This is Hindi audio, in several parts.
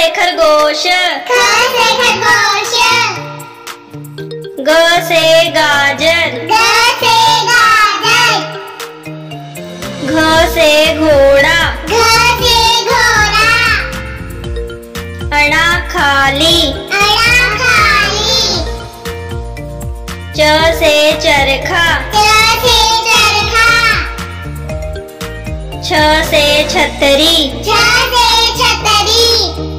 से खरगोश, ख से खरगोश। ग से गाजर, ग से गाजर। घ से घोड़ा, घ से घोड़ा। अणा खाली, अड़ा खाली। च से चरखा, च से चरखा। छ से छतरी, छ से छतरी।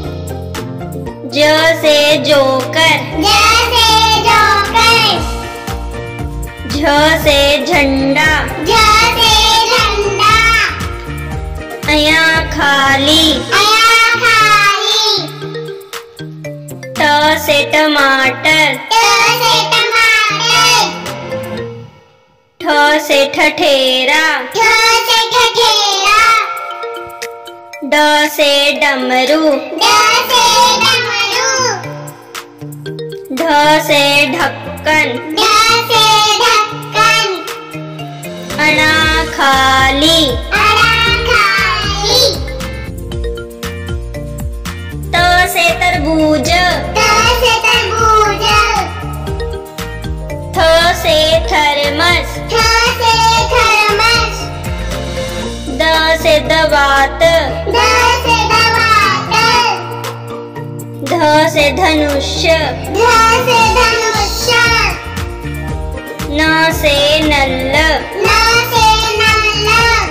ज से जोकर, ज से जोकर। झ से झंडा, झ से झंडा। अया खाली, अया खाली। ट से टमाटर, ट से टमाटर। ठ से ठठेरा, ठ से ठठेरा। ड से डमरू, ड से डमरू। ढ से ढक्कन, ढ से ढक्कन। अणा खाली, अड़ा खाली। त से तरबूज, त से तरबूज। थ से थर्मस, थ से थर्मस। द से दवात, ध से दवात। ध से धनुष्य, ध से धनुष्य। न से नल, न से नल।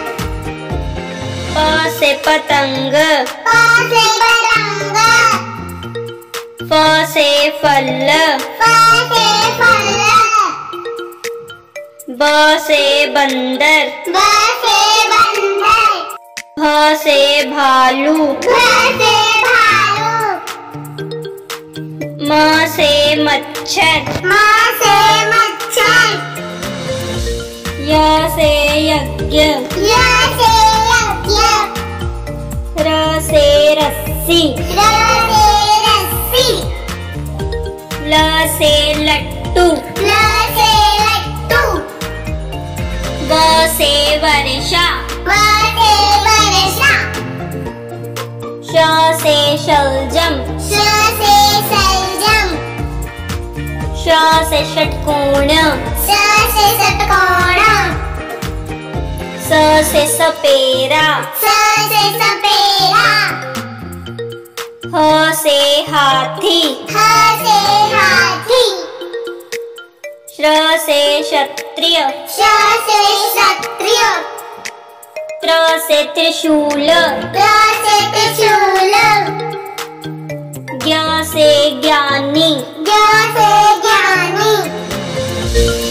प से पतंग, प से पतंग। फ से फल, फ से फल। ब से बंदर, ब से बंदर। भ से भालू, भ से भालू। म से मच्छर, म से मच्छर। य से यज्ञ, य से यज्ञ। र से रस्सी, र से रस्सी। ल से लट्टू, ल से लट्टू। व से वर्षा, व से वर्षा। श से शलजम, श से शलजम। श से षटकोण, स से षटकोण। स से सपेरा, स से सपेरा। ह से हाथी, ह से हाथी। श्र से क्षत्रिय, श से क्षत्रिय। त्र से त्रिशूल, त्र से त्रिशूल। ज्ञ से ज्ञानी, ज्ञ से ज्ञानी।